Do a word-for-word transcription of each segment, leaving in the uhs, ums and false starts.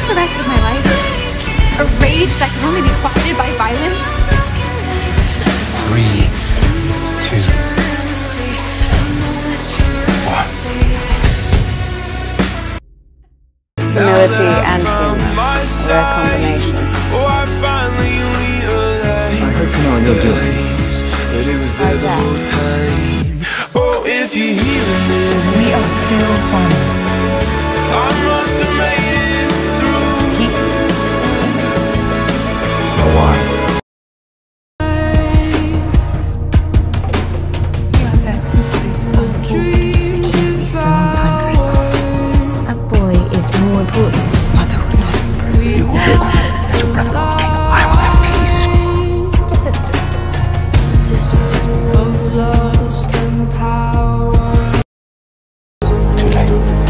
the rest of my life? A rage that can only be quieted by violence? Three, two, one. Humility and humor, a rare combination. I heard to know what you're doing. How's that? Oh, if you're hearing it, We are still one. I must have made it through. Keep A while. that pieces of wood just wasted more time for herself. A boy is more important. Mother would not approve. You will live as your brother Lord King. I will have peace. A sister. Of lust and power. Too late.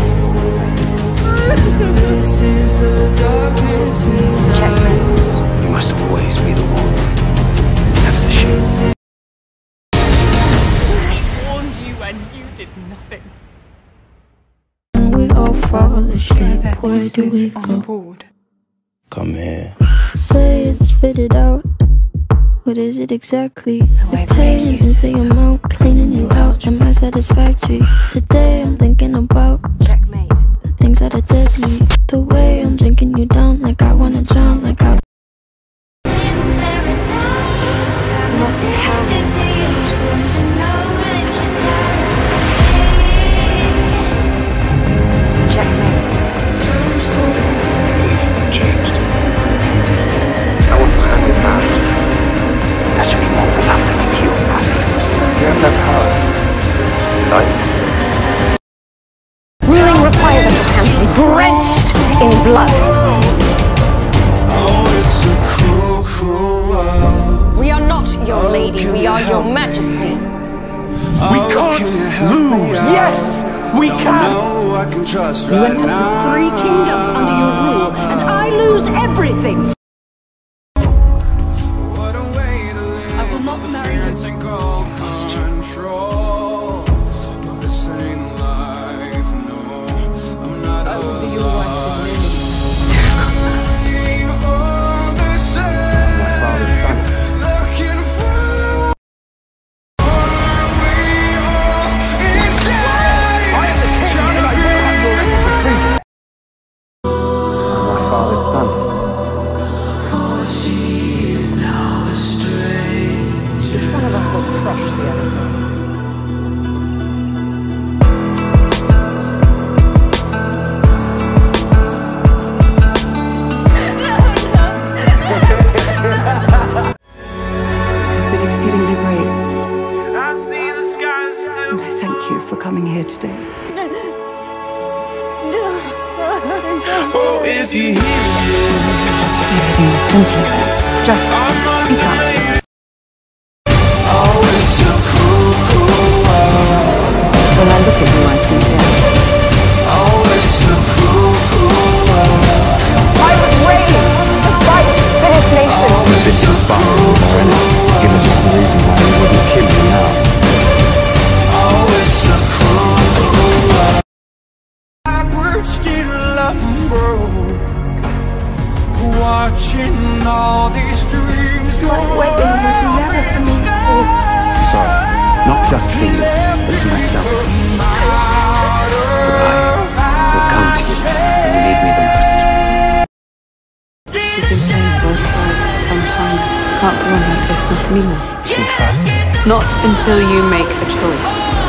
This is the darkness inside. Checkmate. You must always be the wolf, never the sheep. I warned you and you did nothing. We all fall asleep. Where do we on go? board. Come here. Say it, spit it out. What is it exactly? So The I pain make you is the sister. amount cleaning you out. Am I satisfactory? Today I'm thinking about Checkmate. the things that are deadly. The way I'm drinking you down, like I wanna drown, like I. Checkmate. We've not changed. I wouldn't hand it back. That should be more than enough to make you happy. You have no power. Like, Ruling requires us hands to be drenched in blood. Oh, it's a cruel, cruel world. We are not your lady, we are your majesty. We can't lose. yes, we can. No, I can trust You right end up now. with three kingdoms under your rule, and I lose everything. What a way to live. I will not marry you. Control of the same life. No, I'm not I will be your wife. My father's son. Looking for My father's son. Which one of us will crush the other first? You've been exceedingly brave, I see the sky still. and I thank you for coming here today. Oh, if you hear it, Everything was simpler then. Just speak up. oh, it's a cruel, cruel world. When I look at you, I see death. Oh, it's a cruel, cruel world. I was raised to fight for this nation. This is Spartan Morena. Give us one reason why we wouldn't kill you now. Oh, it's a cruel, cruel world. Backwards still I'm broke. Watching all these dreams go. Wedding was never for me at all. I'm sorry. Not just for you, but for myself. But I will come to you when you need me the most. You've been playing both sides for some time. Can't go on like this, not anymore. You trust me. Not until you make a choice.